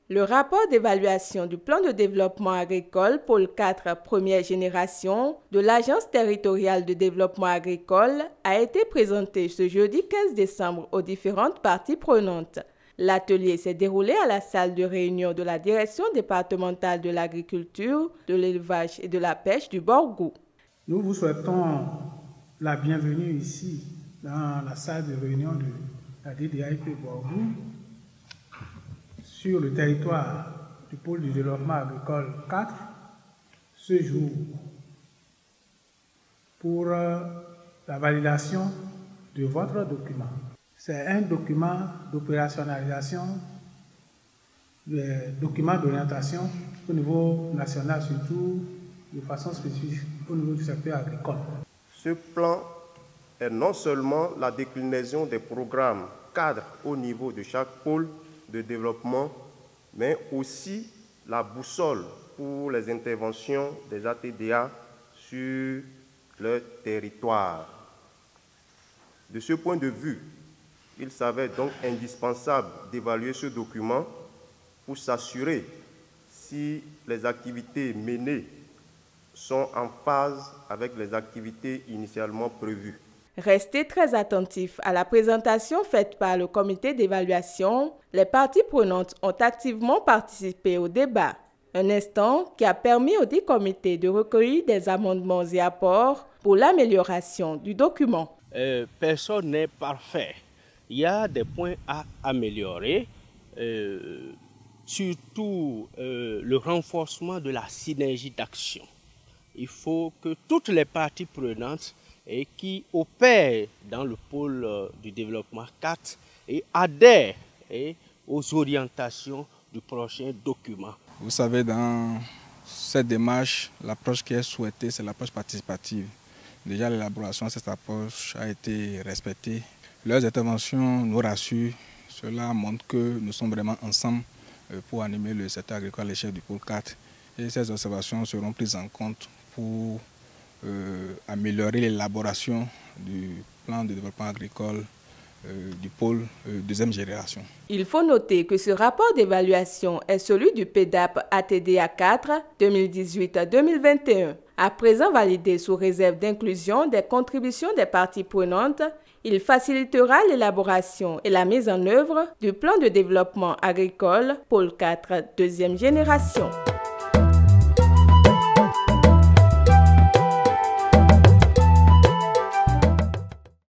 Le rapport d'évaluation du plan de développement agricole Pôle 4 première génération de l'Agence territoriale de développement agricole a été présenté ce jeudi 15 décembre aux différentes parties prenantes. L'atelier s'est déroulé à la salle de réunion de la direction départementale de l'agriculture, de l'élevage et de la pêche du Borgou. Nous vous souhaitons la bienvenue ici dans la salle de réunion de la DDAIP Borgou, sur le territoire du pôle du développement agricole 4, ce jour, pour la validation de votre document. C'est un document d'opérationnalisation, document d'orientation au niveau national, surtout de façon spécifique au niveau du secteur agricole. Ce plan est non seulement la déclinaison des programmes cadres au niveau de chaque pôle de développement, mais aussi la boussole pour les interventions des ATDA sur le territoire. De ce point de vue, il s'avère donc indispensable d'évaluer ce document pour s'assurer si les activités menées sont en phase avec les activités initialement prévues. Restez très attentifs à la présentation faite par le comité d'évaluation. Les parties prenantes ont activement participé au débat. Un instant qui a permis au dit comité de recueillir des amendements et apports pour l'amélioration du document. Personne n'est parfait. Il y a des points à améliorer, surtout le renforcement de la synergie d'action. Il faut que toutes les parties prenantes et qui opèrent dans le pôle du développement 4 et adhèrent aux orientations du prochain document. Vous savez, dans cette démarche, l'approche qui est souhaitée, c'est l'approche participative. Déjà, l'élaboration de cette approche a été respectée. Leurs interventions nous rassurent. Cela montre que nous sommes vraiment ensemble pour animer le secteur agricole à l'échelle du pôle 4. Et ces observations seront prises en compte pour améliorer l'élaboration du plan de développement agricole du pôle deuxième génération. Il faut noter que ce rapport d'évaluation est celui du PEDAP ATDA 4 2018-2021. À présent validé sous réserve d'inclusion des contributions des parties prenantes, il facilitera l'élaboration et la mise en œuvre du plan de développement agricole Pôle 4 deuxième génération.